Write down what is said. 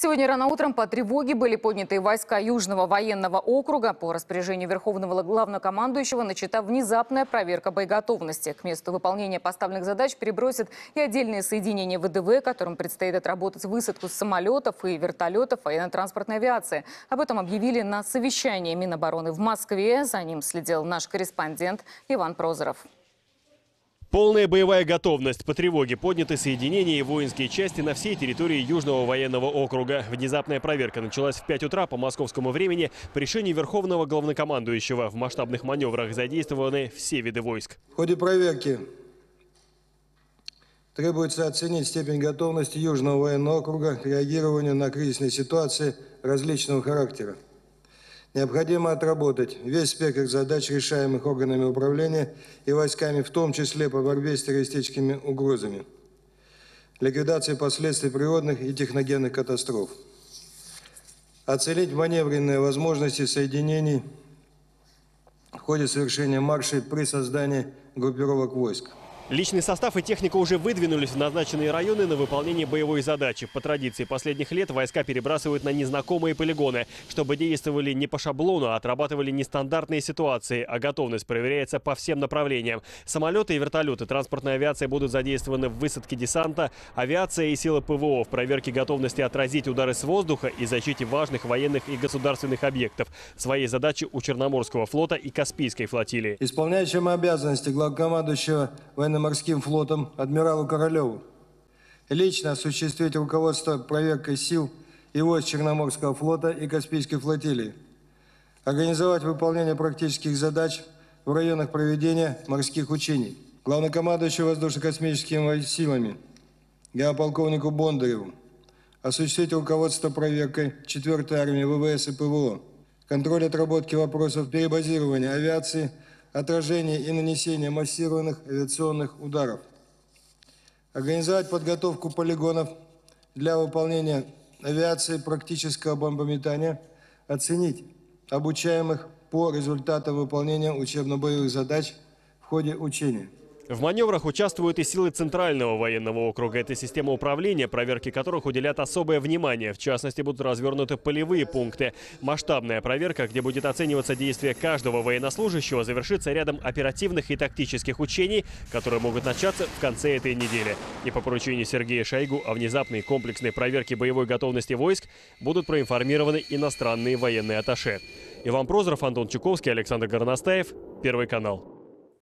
Сегодня рано утром по тревоге были подняты войска Южного военного округа. По распоряжению Верховного главнокомандующего начата внезапная проверка боеготовности. К месту выполнения поставленных задач перебросят и отдельные соединения ВДВ, которым предстоит отработать высадку с самолетов и вертолетов военно-транспортной авиации. Об этом объявили на совещании Минобороны в Москве. За ним следил наш корреспондент Иван Прозоров. Полная боевая готовность. По тревоге подняты соединения и воинские части на всей территории Южного военного округа. Внезапная проверка началась в 5 утра по московскому времени по решению Верховного главнокомандующего. В масштабных маневрах задействованы все виды войск. В ходе проверки требуется оценить степень готовности Южного военного округа к реагированию на кризисные ситуации различного характера. Необходимо отработать весь спектр задач, решаемых органами управления и войсками, в том числе по борьбе с террористическими угрозами, ликвидации последствий природных и техногенных катастроф. Оценить маневренные возможности соединений в ходе совершения маршей при создании группировок войск. Личный состав и техника уже выдвинулись в назначенные районы на выполнение боевой задачи. По традиции последних лет войска перебрасывают на незнакомые полигоны, чтобы действовали не по шаблону, а отрабатывали нестандартные ситуации, а готовность проверяется по всем направлениям. Самолеты и вертолеты транспортной авиации будут задействованы в высадке десанта, авиация и силы ПВО в проверке готовности отразить удары с воздуха и защите важных военных и государственных объектов. Свои задачи у Черноморского флота и Каспийской флотилии. Исполняющим обязанности главкомандующего военно-морским флотом адмиралу Королеву лично осуществить руководство проверкой сил и войск Черноморского флота и Каспийской флотилии, организовать выполнение практических задач в районах проведения морских учений. Главнокомандующему воздушно-космическими силами генерал-полковнику Бондареву осуществить руководство проверкой 4-й армии ВВС и ПВО, контроль отработки вопросов перебазирования авиации, отражение и нанесение массированных авиационных ударов. Организовать подготовку полигонов для выполнения авиации практического бомбометания, оценить обучаемых по результатам выполнения учебно-боевых задач в ходе учения. В маневрах участвуют и силы Центрального военного округа. Это система управления, проверки которых уделят особое внимание. В частности, будут развернуты полевые пункты. Масштабная проверка, где будет оцениваться действие каждого военнослужащего, завершится рядом оперативных и тактических учений, которые могут начаться в конце этой недели. И по поручению Сергея Шойгу о внезапной комплексной проверке боевой готовности войск будут проинформированы иностранные военные атташе. Иван Прозоров, Антон Чуковский, Александр Горностаев, Первый канал.